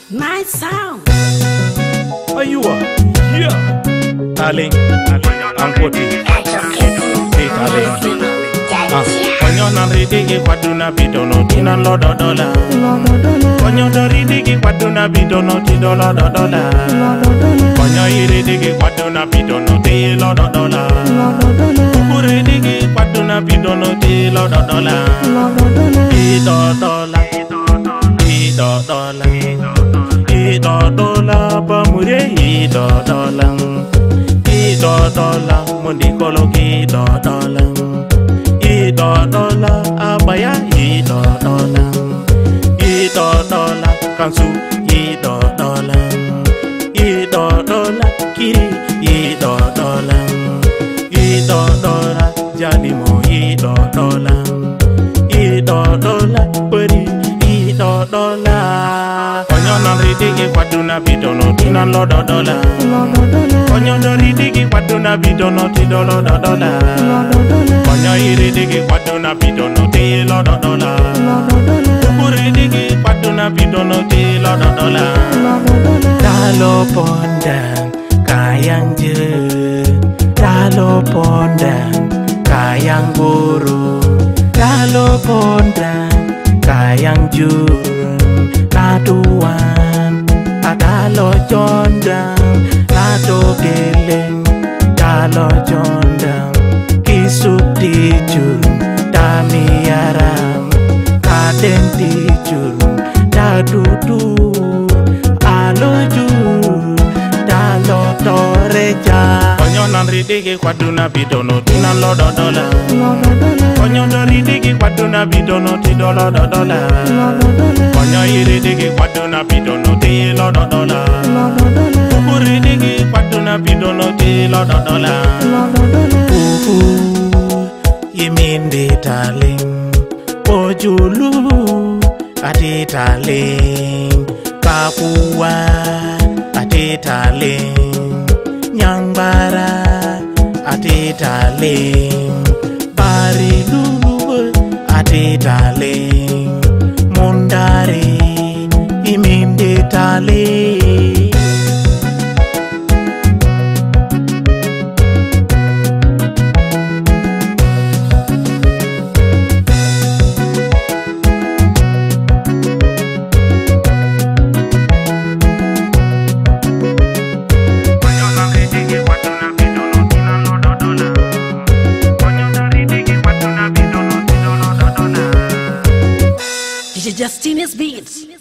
Nice sound. Are you yeah. Darling, Ankoti. Hey, darling. Konyona ridigi kwaduna Pitono tina lodo dola. Konyona ridigi kwaduna Pitono ti dola dola. Konyo ridigi kwaduna Pitono ti lodo dola. Kuku ridigi kwaduna Pitono ti lodo dola. Ito dola, ito dola, ito dola pamure ito dola, ito dola mundikolo ito dola. $1 abaya $1 kansu $1 kiri $1 jalimo $1 peri $1 Konyona ridigi kwaduna Pitono tina lodo dola. Konyona ridigi kwaduna Pitono ti dola dola. Konyo iridigi kwaduna Pitono ti lodo dola. Kuku ridigi kwaduna Pitono ti lodo dola. Dalo pondang kayang je, dalo pondang kayang guru, dalo pondang kayang jurun. Naduan adalo jondang, nado geleng dalo jondang. Kisuk dijun damiaram, kaden dijun dadudu alojun dalo toreja. Konyonan ridigi kwaduna Pitono tina lodo dola. Konyonan ridigi kwaduna Pitono ti dola dola. Konyo iridigi kwaduna Pitono ti lodo dola. Kuku ridigi kwaduna Pitono ti lodo dola. Kuku yimindi darling, ojulu ati darling, Papua ati darling, Nyangbara ati darling, Barilulu ati darling, Mundari yimindi darling. This is Justina's beats.